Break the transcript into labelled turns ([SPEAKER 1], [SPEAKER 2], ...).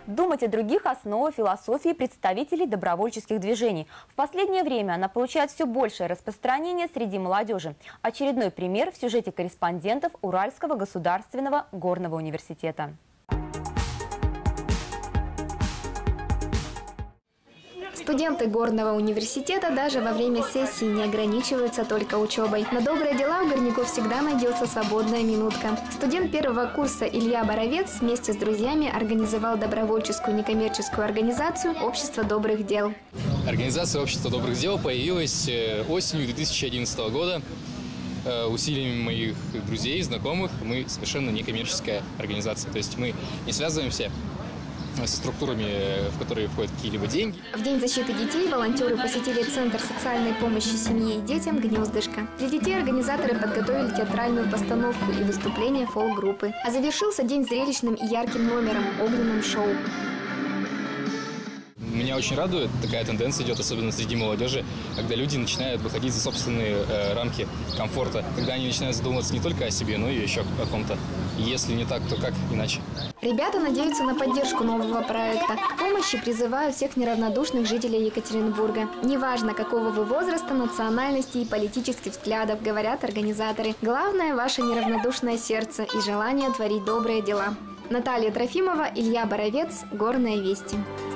[SPEAKER 1] Думать о других – основа философии представителей добровольческих движений. В последнее время она получает все большее распространение среди молодежи. Очередной пример в сюжете корреспондентов Уральского государственного горного университета.
[SPEAKER 2] Студенты горного университета даже во время сессии не ограничиваются только учебой. На добрые дела у горняков всегда найдется свободная минутка. Студент первого курса Илья Боровец вместе с друзьями организовал добровольческую некоммерческую организацию «Общество добрых дел».
[SPEAKER 3] Организация «Общество добрых дел» появилась осенью 2011 года. Усилиями моих друзей и знакомых мы совершенно некоммерческая организация. То есть мы не связываемся со структурами, в которые входят какие-либо деньги.
[SPEAKER 2] В День защиты детей волонтеры посетили Центр социальной помощи семье и детям «Гнездышко». Для детей организаторы подготовили театральную постановку и выступление фолк-группы. А завершился день зрелищным и ярким номером – огненным шоу.
[SPEAKER 3] Меня очень радует, такая тенденция идет, особенно среди молодежи, когда люди начинают выходить за собственные рамки комфорта, когда они начинают задумываться не только о себе, но и еще о ком-то. Если не так, то как иначе?
[SPEAKER 2] Ребята надеются на поддержку нового проекта. К помощи призывают всех неравнодушных жителей Екатеринбурга. Неважно, какого вы возраста, национальности и политических взглядов, говорят организаторы. Главное – ваше неравнодушное сердце и желание творить добрые дела. Наталья Трофимова, Илья Боровец, Горные вести.